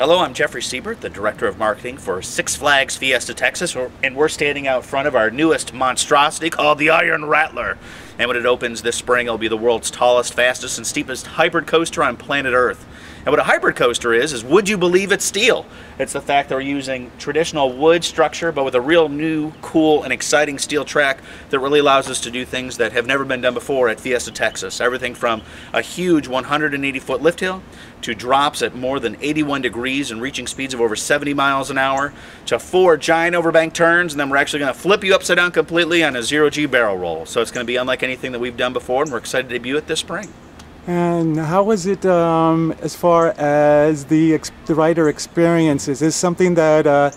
Hello, I'm Jeffrey Siebert, the Director of Marketing for Six Flags Fiesta Texas, and we're standing out front of our newest monstrosity called the Iron Rattler. And when it opens this spring, it'll be the world's tallest, fastest, and steepest hybrid coaster on planet Earth. And what a hybrid coaster is would you believe it's steel? It's the fact that we're using traditional wood structure, but with a real new, cool, and exciting steel track that really allows us to do things that have never been done before at Fiesta Texas. Everything from a huge 180-foot lift hill to drops at more than 81 degrees and reaching speeds of over 70 miles an hour to 4 giant overbank turns, and then we're actually going to flip you upside down completely on a zero-G barrel roll. So it's going to be unlike anything that we've done before, and we're excited to debut it this spring. And how was it as far as the rider experience? Is this something that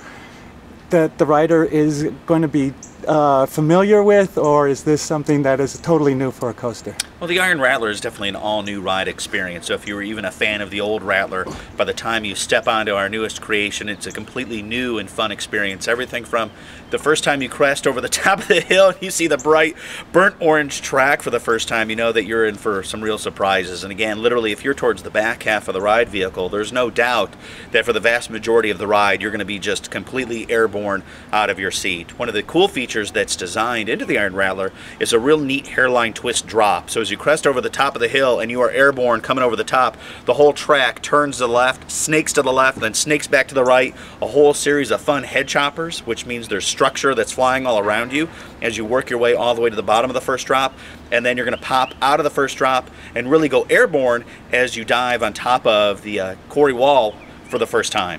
that the rider is going to be familiar with, or is this something that is totally new for a coaster? Well, the Iron Rattler is definitely an all-new ride experience. So if you were even a fan of the old Rattler, by the time you step onto our newest creation, it's a completely new and fun experience. Everything from the first time you crest over the top of the hill and you see the bright burnt orange track for the first time, you know that you're in for some real surprises. And again, literally, if you're towards the back half of the ride vehicle, there's no doubt that for the vast majority of the ride, you're going to be just completely airborne out of your seat. One of the cool features that's designed into the Iron Rattler is a real neat hairline twist drop. So as you crest over the top of the hill and you are airborne coming over the top, the whole track turns to the left, snakes to the left, then snakes back to the right. A whole series of fun head choppers, which means there's structure that's flying all around you as you work your way all the way to the bottom of the first drop, and then you're going to pop out of the first drop and really go airborne as you dive on top of the quarry wall for the first time.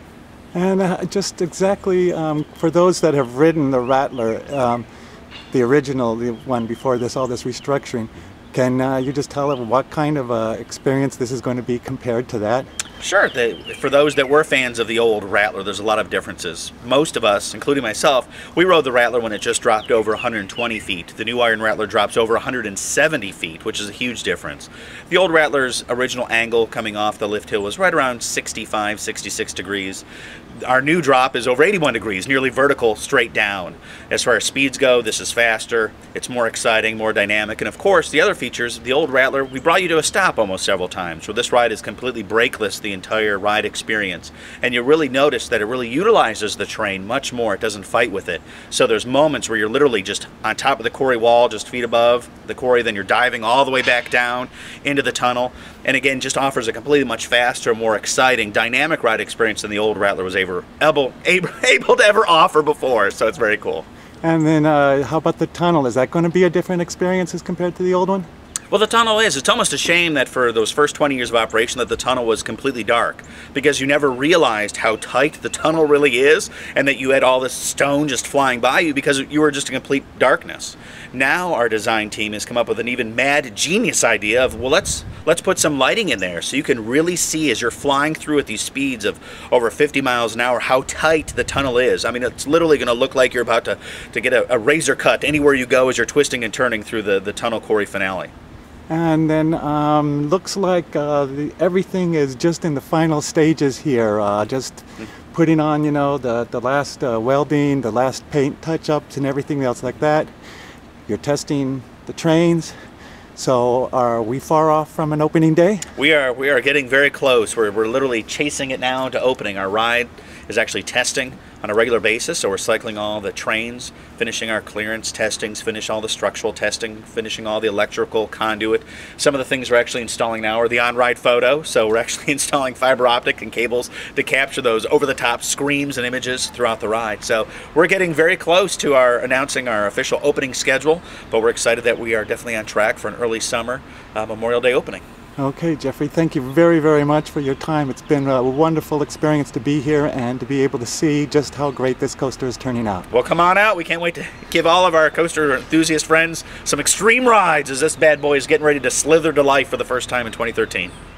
And just exactly for those that have ridden the Rattler, the original, the one before this, all this restructuring, can you just tell them what kind of experience this is going to be compared to that? Sure. For those that were fans of the old Rattler, there's a lot of differences. Most of us, including myself, we rode the Rattler when it just dropped over 120 feet. The new Iron Rattler drops over 170 feet, which is a huge difference. The old Rattler's original angle coming off the lift hill was right around 65, 66 degrees. Our new drop is over 81 degrees, nearly vertical, straight down. As far as speeds go, this is faster, it's more exciting, more dynamic, and of course, the other features, the old Rattler, we brought you to a stop almost several times, so this ride is completely brakeless the entire ride experience. And you really notice that it really utilizes the terrain much more. It doesn't fight with it. So there's moments where you're literally just on top of the quarry wall, just feet above the quarry, then you're diving all the way back down into the tunnel. And again, just offers a completely much faster, more exciting, dynamic ride experience than the old Rattler was able to ever offer before. So it's very cool. And then how about the tunnel? Is that going to be a different experience as compared to the old one? Well, the tunnel is. It's almost a shame that for those first 20 years of operation that the tunnel was completely dark, because you never realized how tight the tunnel really is and that you had all this stone just flying by you because you were just in complete darkness. Now our design team has come up with an even mad genius idea of, well, let's put some lighting in there so you can really see as you're flying through at these speeds of over 50 miles an hour how tight the tunnel is. I mean, it's literally going to look like you're about to get a razor cut anywhere you go as you're twisting and turning through the tunnel quarry finale. And then looks like everything is just in the final stages here. Just putting on, you know, the last welding, the last paint touch-ups and everything else like that. You're testing the trains. So are we far off from an opening day? We are getting very close. We're literally chasing it now to opening. Our ride is actually testing on a regular basis, so we're cycling all the trains, finishing our clearance testings, finish all the structural testing, finishing all the electrical conduit. Some of the things we're actually installing now are the on-ride photo, so we're actually installing fiber optic and cables to capture those over-the-top screams and images throughout the ride. So we're getting very close to announcing our official opening schedule, but we're excited that we are definitely on track for an early summer Memorial Day opening. Okay, Jeffrey, thank you very, very much for your time. It's been a wonderful experience to be here and to be able to see just how great this coaster is turning out. Well, come on out. We can't wait to give all of our coaster enthusiast friends some extreme rides as this bad boy is getting ready to slither to life for the first time in 2013.